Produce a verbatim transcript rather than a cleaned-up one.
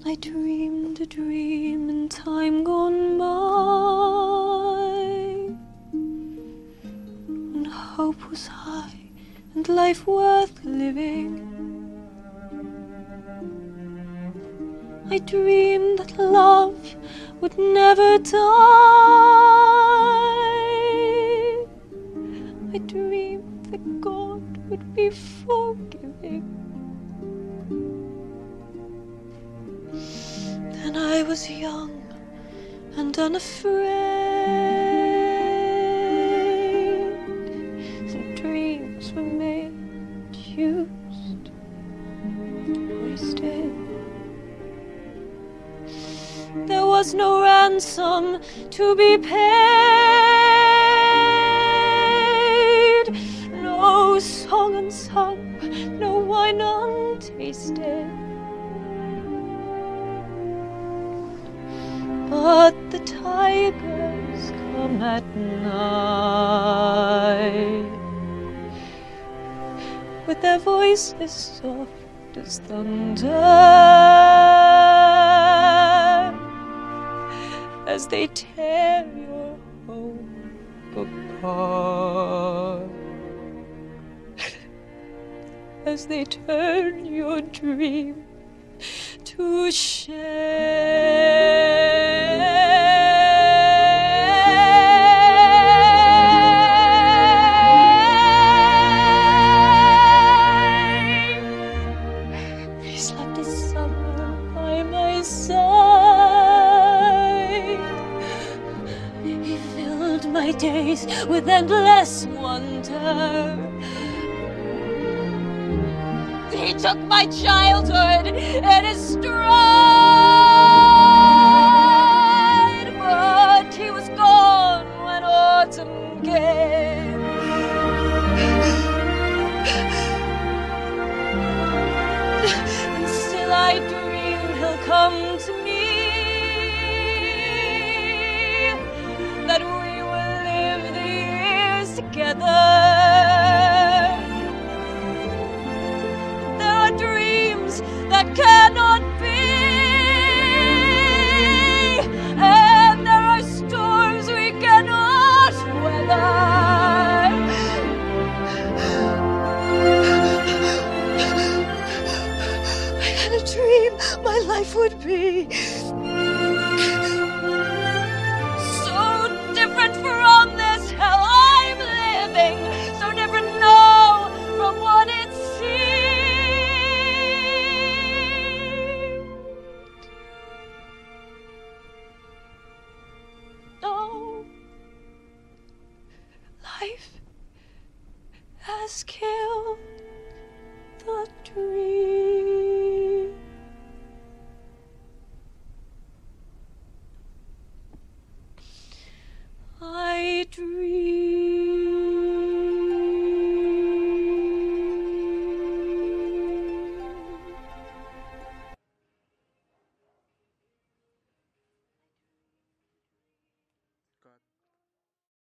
I dreamed a dream in time gone by, when hope was high and life worth living. I dreamed that love would never die. I dreamed that God would be forgiving. Then I was young and unafraid, and dreams were made, used, wasted. There was no ransom to be paid, no song unsung, no wine untasted. But the tigers come at night, with their voices soft as thunder, as they tear your hope apart, as they turn your dream to shame. He slept a summer by my side. He filled my days with endless wonder. He took my childhood in his stride, but he was gone when autumn came. And still I dream he'll come to me, that we will live the years together. That cannot be, and there are storms we cannot weather. I had a dream my life would be so different from this hell I'm living, so different now from what it seems. Life has killed the dream.